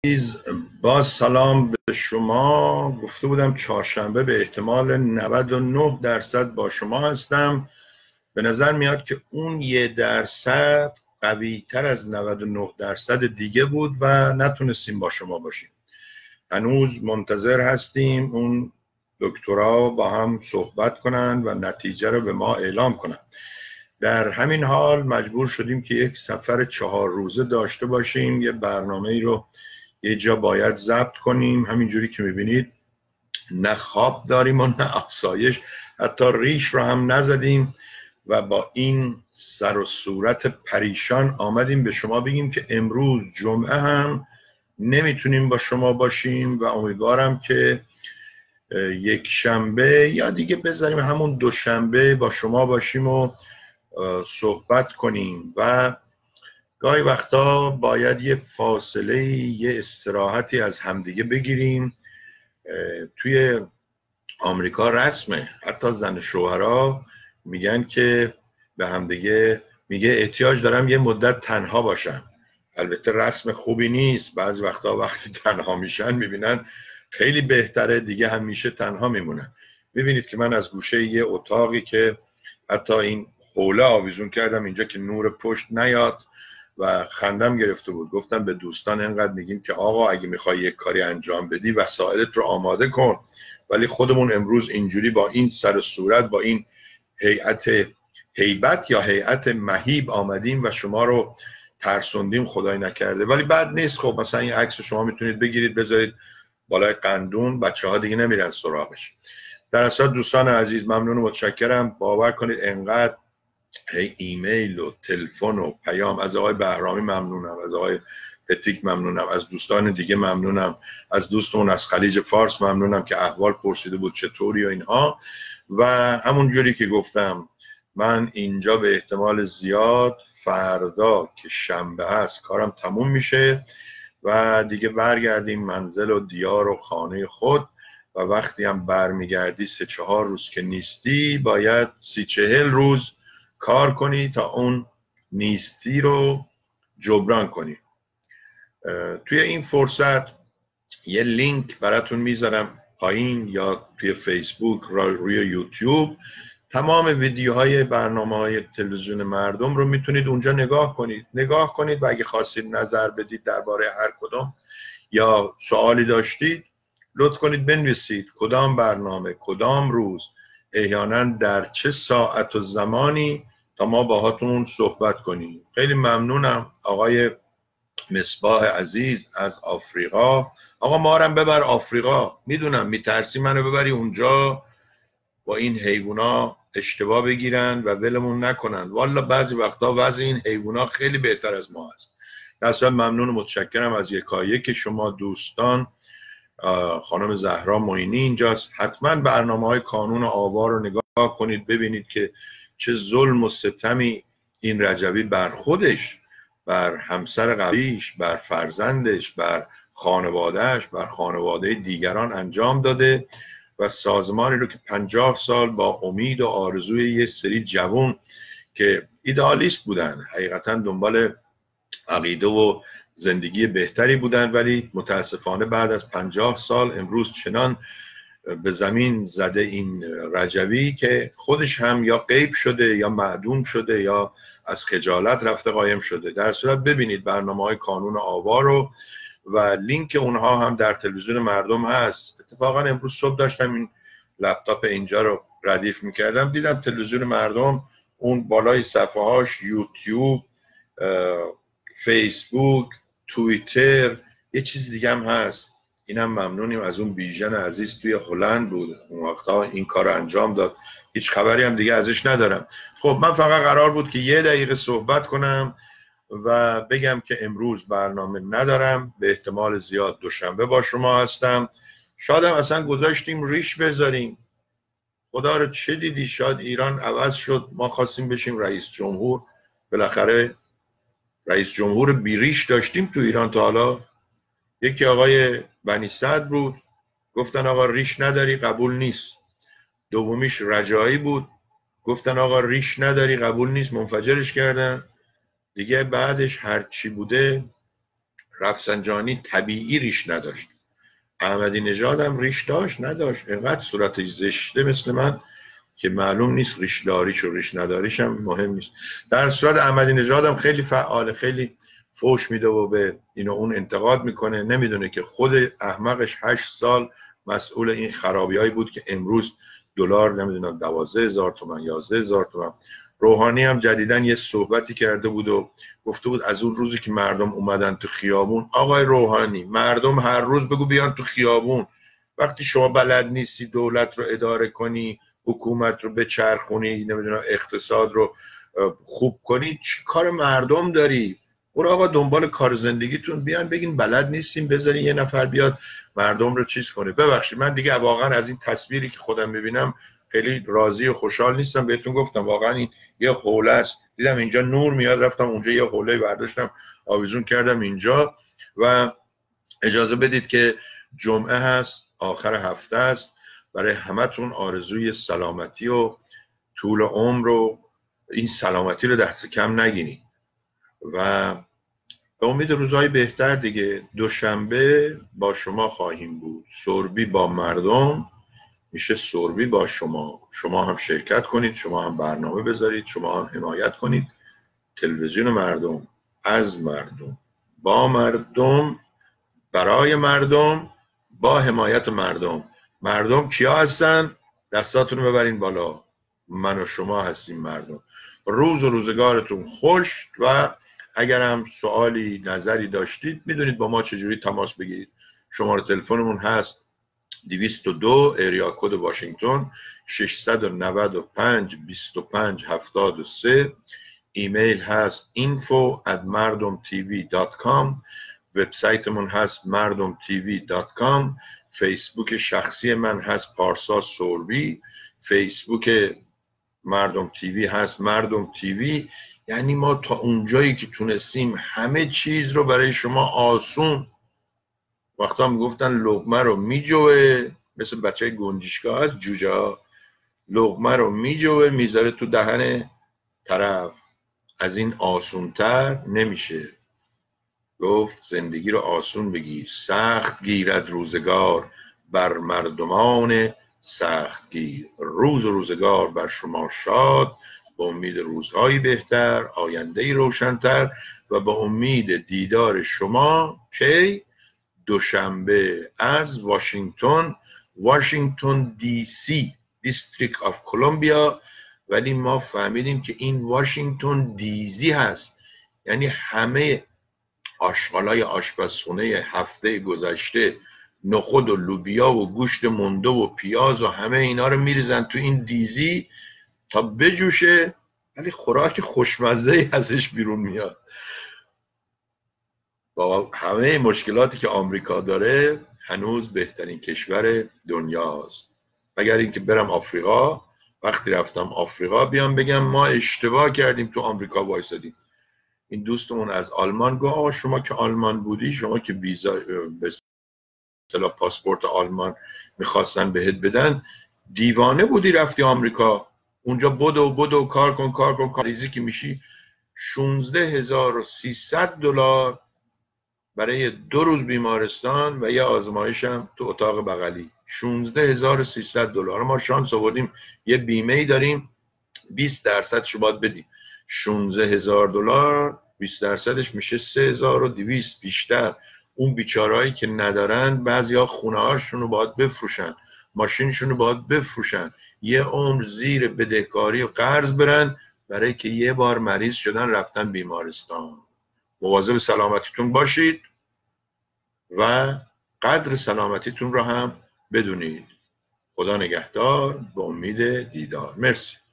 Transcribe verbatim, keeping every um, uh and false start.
با سلام به شما. گفته بودم چهارشنبه به احتمال نود و نه درصد با شما هستم. به نظر میاد که اون یه درصد قوی تر از نود و نه درصد دیگه بود و نتونستیم با شما باشیم. هنوز منتظر هستیم اون دکترها با هم صحبت کنن و نتیجه رو به ما اعلام کنن. در همین حال مجبور شدیم که یک سفر چهار روزه داشته باشیم. یه برنامه رو یه جا باید ضبط کنیم. همینجوری که میبینید نه خواب داریم و نه آسایش، حتی ریش رو هم نزدیم و با این سر و صورت پریشان آمدیم به شما بگیم که امروز جمعه هم نمیتونیم با شما باشیم و امیدوارم که یک شنبه یا دیگه بذاریم همون دوشنبه با شما باشیم و صحبت کنیم. و گاهی وقتا باید یه فاصله، یه استراحتی از همدیگه بگیریم. توی آمریکا رسمه، حتی زن شوهرها میگن که به همدیگه میگه احتیاج دارم یه مدت تنها باشم. البته رسم خوبی نیست، بعضی وقتا وقتی تنها میشن میبینن خیلی بهتره، دیگه همیشه تنها میمونن. میبینید که من از گوشه یه اتاقی که حتی این حوله آویزون کردم اینجا که نور پشت نیاد و خندم گرفته بود. گفتم به دوستان اینقدر میگیم که آقا اگه میخوای یک کاری انجام بدی وسایلت رو آماده کن، ولی خودمون امروز اینجوری با این سر و صورت، با این هیئت هیبت یا هیئت مهیب آمدیم و شما رو ترسوندیم، خدای نکرده. ولی بد نیست. خب مثلا این عکس شما میتونید بگیرید بذارید بالای قندون، بچه ها دیگه نمیرن سراغش. در اصل دوستان عزیز ممنون و متشکرم. باور کنید انقدر هی ایمیل و تلفن و پیام از آقای بهرامی ممنونم، از آقای پتیک ممنونم، از دوستان دیگه ممنونم، از دوستون از خلیج فارس ممنونم که احوال پرسیده بود چطوری و اینها. و همون جوری که گفتم من اینجا به احتمال زیاد فردا که شنبه هست کارم تموم میشه و دیگه برگردیم منزل و دیار و خانه خود. و وقتی هم برمیگردی سه چهار روز که نیستی باید سی چهل روز کار کنی تا اون نیستی رو جبران کنی. توی این فرصت یه لینک براتون میذارم پایین یا توی فیسبوک روی یوتیوب. تمام ویدیوهای برنامه‌های تلویزیون مردم رو میتونید اونجا نگاه کنید نگاه کنید و اگه خواستید نظر بدید درباره هر کدوم یا سوالی داشتید لطف کنید بنویسید کدام برنامه کدام روز احیانا در چه ساعت و زمانی تا ما باهاتون صحبت کنیم. خیلی ممنونم. آقای مصباح عزیز از آفریقا، آقا ما هم ببر آفریقا، میدونم میترسی منو ببری اونجا با این حیوونا اشتباه بگیرن و ولمون نکنن. والا بعضی وقتا وضع این حیوونا خیلی بهتر از ما هست. اصلا ممنون و متشکرم از یکایک که شما دوستان. خانم زهرا معینی اینجاست. حتما برنامه های کانون آوا رو نگاه کنید ببینید که چه ظلم و ستمی این رجبی بر خودش، بر همسر قبلیش، بر فرزندش، بر خانوادهش، بر خانواده دیگران انجام داده و سازمانی رو که پنجاه سال با امید و آرزوی یه سری جوان که ایدئالیست بودن، حقیقتا دنبال عقیده و زندگی بهتری بودن، ولی متاسفانه بعد از پنجاه سال امروز چنان به زمین زده این رجوی که خودش هم یا غیب شده یا معدوم شده یا از خجالت رفته قایم شده. در صورت ببینید برنامه‌های کانون آوا رو و لینک اونها هم در تلویزیون مردم هست. اتفاقا امروز صبح داشتم این لپتاپ اینجا رو ردیف میکردم دیدم تلویزیون مردم اون بالای صفحه هاش یوتیوب، فیسبوک، توییتر، یه چیز دیگه هم هست. اینم ممنونیم از اون بیژن عزیز توی هلند بود اون وقتا این کار رو انجام داد. هیچ خبری هم دیگه ازش ندارم. خب من فقط قرار بود که یه دقیقه صحبت کنم و بگم که امروز برنامه ندارم. به احتمال زیاد دوشنبه با شما هستم. شاید هم اصلا گذاشتیم ریش بذاریم. خدا رو چه دیدی، شاید ایران عوض شد، ما خواستیم بشیم رئیس جمهور. بالاخره رئیس جمهور بیریش داشتیم تو ایران تا حالا. یکی آقای بنی صدر بود، گفتن آقا ریش نداری قبول نیست. دومیش رجایی بود، گفتن آقا ریش نداری قبول نیست، منفجرش کردن. دیگه بعدش هر چی بوده رفسنجانی طبیعی ریش نداشت، احمدی نژاد هم ریش داشت نداشت، اینقدر صورتش زشته مثل من که معلوم نیست ریش داریش و ریش نداریش هم مهم نیست. در صورت احمدی نژاد هم خیلی فعال، خیلی فوش میده و به اینو اون انتقاد میکنه، نمیدونه که خود احمقش هشت سال مسئول این خرابیایی بود که امروز دلار نمیدونم دوازده هزار تومان یازده هزار تومان. روحانی هم جدیدن یه صحبتی کرده بود و گفته بود از اون روزی که مردم اومدن تو خیابون، آقای روحانی مردم هر روز بگو بیان تو خیابون، وقتی شما بلد نیستی دولت رو اداره کنی، حکومت رو بچرخونی، نمیدونم اقتصاد رو خوب کنی، چی کار مردم داری؟ برو آقا دنبال کار زندگیتون، بیان بگین بلد نیستیم، بذارین یه نفر بیاد مردم رو چیز کنه. ببخشید من دیگه واقعا از این تصویری که خودم ببینم خیلی راضی و خوشحال نیستم. بهتون گفتم واقعا این یه حوله است، دیدم اینجا نور میاد رفتم اونجا یه حوله برداشتم آویزون کردم اینجا. و اجازه بدید که جمعه هست، آخر هفته است، برای همتون آرزوی سلامتی و طول عمر و این سلامتی رو دست کم نگیرید و به امید روزهای بهتر دیگه. دوشنبه با شما خواهیم بود، سربی با مردم میشه سربی با شما. شما هم شرکت کنید، شما هم برنامه بذارید، شما هم حمایت کنید. تلویزیون مردم، از مردم، با مردم، برای مردم، با حمایت مردم. مردم کیا هستن؟ دستاتون رو ببرین بالا، من و شما هستیم مردم. روز و روزگارتون خوش و اگر هم سوالی نظری داشتید میدونید با ما چجوری تماس بگیرید. شماره تلفنمون هست دویست و دو ایریا کد واشنگتن ششصد و نود و پنج بیست و پنج هفتاد و سه. ایمیل هست info at مردم تیوی دات کام. وبسایتمون هست مردم تیوی دات کام. فیسبوک شخصی من هست پارسا سوربی. فیسبوک مردم تیوی هست مردم تیوی. یعنی ما تا اونجایی که تونستیم همه چیز رو برای شما آسون. وقتا میگفتن لقمه رو میجوه، مثل بچه گنجشگاه هست جوجه ها، لقمه رو میجوه میذاره تو دهن طرف. از این آسونتر نمیشه. گفت زندگی رو آسون بگیر، سخت گیرد روزگار بر مردمان سخت گیر. روز و روزگار بر شما شاد، با امید روزهای بهتر، آیندهی روشنتر و با امید دیدار شما کی؟ دوشنبه از واشنگتن، واشنگتن دی سی، دیستریکت آف کلمبیا. ولی ما فهمیدیم که این واشنگتن دیزی هست، یعنی همه آشغالای آشپزخونه هفته گذشته، نخود و لوبیا و گوشت مونده و پیاز و همه اینا رو میریزن تو این دیزی تا بجوشه، ولی خوراک خوشمزه ازش بیرون میاد. با همه مشکلاتی که آمریکا داره هنوز بهترین کشور دنیاست. مگر اینکه برم آفریقا، وقتی رفتم آفریقا بیام بگم ما اشتباه کردیم تو آمریکا وایسادیم. این دوستمون از آلمان گفت آقا شما که آلمان بودی، شما که ویزا به اصطلاح پاسپورت آلمان میخواستن بهت بدن، دیوانه بودی رفتی آمریکا، اونجا بدو بدو کار کن کار کن کاریزی که میشی. شانزده هزار و سیصد دلار برای دو روز بیمارستان و یه آزمایش هم تو اتاق بغلی. شانزده هزار و سیصد دلار. ما شانس آوردیم یه بیمه ای داریم بیست درصدش باید بدیم. شانزده هزار دلار بیست درصدش میشه سه هزار و دویست بیشتر. اون بیچارهایی که ندارن بعضیا خونه هاشون رو باید بفروشن، ماشینشون رو باید بفروشن، یه عمر زیر بدهکاری و قرض برن برای که یه بار مریض شدن رفتن بیمارستان. مواظب سلامتیتون باشید و قدر سلامتیتون رو هم بدونید. خدا نگهدار، به امید دیدار. مرسی.